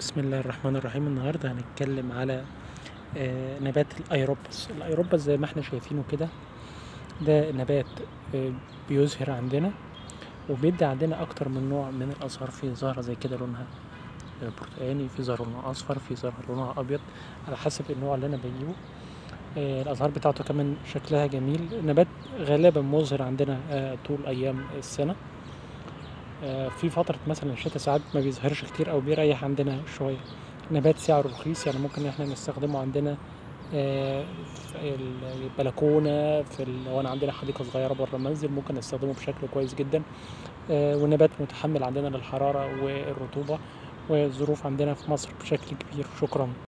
بسم الله الرحمن الرحيم. النهارده هنتكلم على نبات الأيروبس. الأيروبس زي ما احنا شايفينه كده، ده نبات بيزهر عندنا وبيدي عندنا أكتر من نوع من الأزهار. في زهرة زي كده لونها برتقاني، في زهرة لونها أصفر، في زهرة لونها أبيض، على حسب النوع اللي أنا بجيبه. الأزهار بتاعته كمان شكلها جميل. نبات غالبا مزهر عندنا طول أيام السنة. في فترة مثلا الشتاء ساعات ما بيظهرش كتير أو بيريح عندنا شوية. نبات سعره رخيص، يعني ممكن احنا نستخدمه عندنا في البلكونة، لو أنا عندنا حديقة صغيرة بره المنزل ممكن نستخدمه بشكل كويس جدا. ونبات متحمل عندنا للحرارة والرطوبة والظروف عندنا في مصر بشكل كبير. شكرا.